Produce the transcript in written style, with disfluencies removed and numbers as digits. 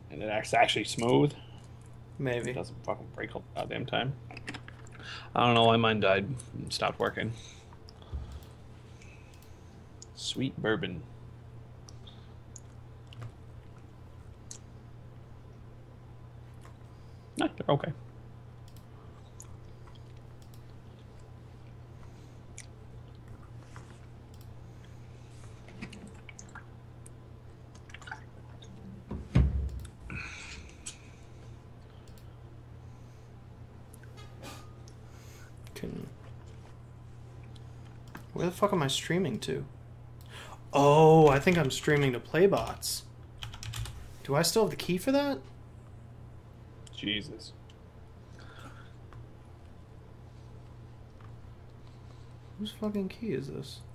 And it's actually smooth. It Maybe. doesn't fucking break all the goddamn time. I don't know why mine died and stopped working. Sweet bourbon. No, they're okay. Can... Where the fuck am I streaming to? Oh, I think I'm streaming to Playbots. Do I still have the key for that? Jesus. Whose fucking key is this?